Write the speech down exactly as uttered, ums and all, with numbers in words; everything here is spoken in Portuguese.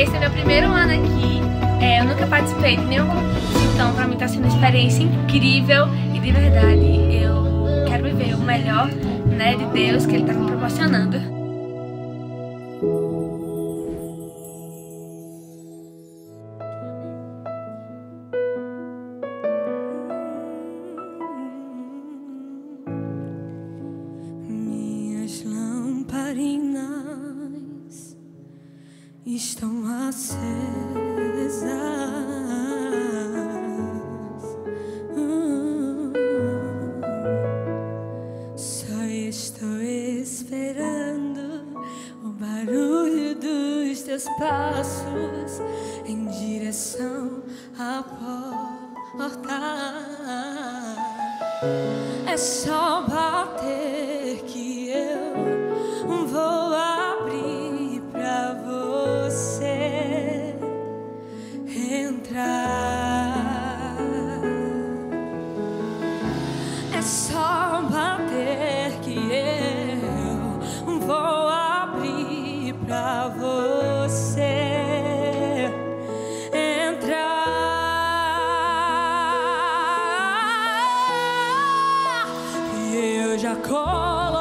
Esse é meu primeiro ano aqui, é, eu nunca participei de nenhum concurso, então pra mim tá sendo uma experiência incrível e de verdade eu quero viver o melhor, né, de Deus que Ele tá me proporcionando. Minhas lamparinas estão acesas, hum, só estou esperando o barulho dos teus passos em direção à porta. É só bater que eu vou abrir pra você entrar. É só bater que eu vou abrir pra você entrar. E eu já coloquei